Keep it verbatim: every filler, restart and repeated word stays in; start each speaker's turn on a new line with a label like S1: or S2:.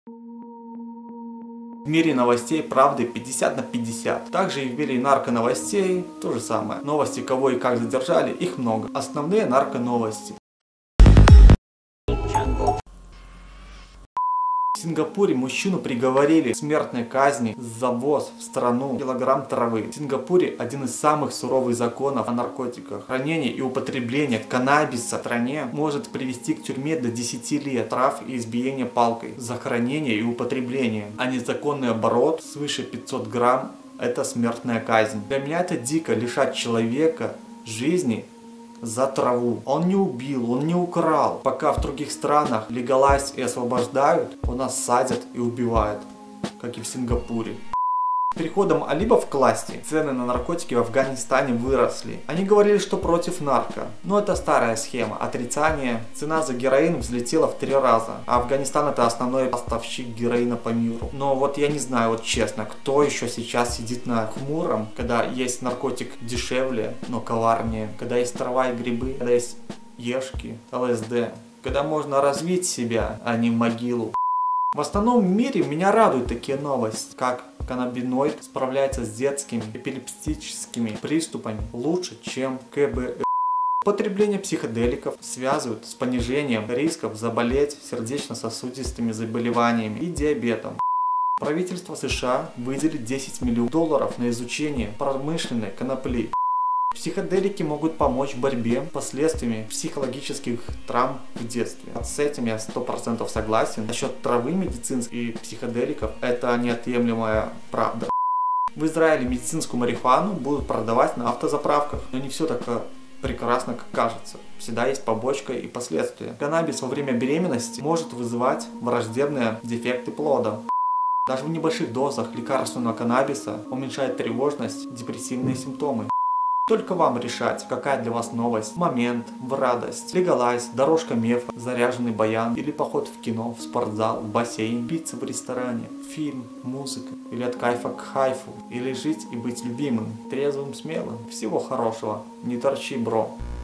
S1: В мире новостей правды пятьдесят на пятьдесят. Также и в мире нарконовостей то же самое. Новости, кого и как задержали, их много. Основные нарконовости. В Сингапуре мужчину приговорили к смертной казни за ввоз в страну килограмм травы. В Сингапуре один из самых суровых законов о наркотиках. Хранение и употребление каннабиса в стране может привести к тюрьме до десяти лет, трав и избиения палкой за хранение и употребление. А незаконный оборот свыше пятисот грамм – это смертная казнь. Для меня это дико лишать человека жизни за траву. Он не убил, он не украл. Пока в других странах легалайз и освобождают, у нас садят и убивают, как и в Сингапуре. С переходом алибов к власти цены на наркотики в Афганистане выросли. Они говорили, что против нарко. Но это старая схема. Отрицание. Цена за героин взлетела в три раза. А Афганистан это основной поставщик героина по миру. Но вот я не знаю, вот честно, кто еще сейчас сидит на хмуром, когда есть наркотик дешевле, но коварнее. Когда есть трава и грибы, когда есть ешки, ЛСД. Когда можно развить себя, а не могилу. В остальном мире меня радуют такие новости, как каннабиноид справляется с детскими эпилептическими приступами лучше, чем КБ. Употребление психоделиков связывают с понижением рисков заболеть сердечно-сосудистыми заболеваниями и диабетом. Правительство США выделит десять миллионов долларов на изучение промышленной конопли. Психоделики могут помочь в борьбе с последствиями психологических травм в детстве. С этим я сто процентов согласен. Насчет травы медицинской и психоделиков это неотъемлемая правда. В Израиле медицинскую марихуану будут продавать на автозаправках, но не все так прекрасно, как кажется. Всегда есть побочка и последствия. Каннабис во время беременности может вызывать враждебные дефекты плода. Даже в небольших дозах лекарственного каннабиса уменьшает тревожность, депрессивные симптомы. Только вам решать, какая для вас новость, момент, в радость, легалайз, дорожка мефа, заряженный баян или поход в кино, в спортзал, в бассейн, пицца в ресторане, фильм, музыка или от кайфа к хайфу, или жить и быть любимым, трезвым, смелым. Всего хорошего, не торчи, бро.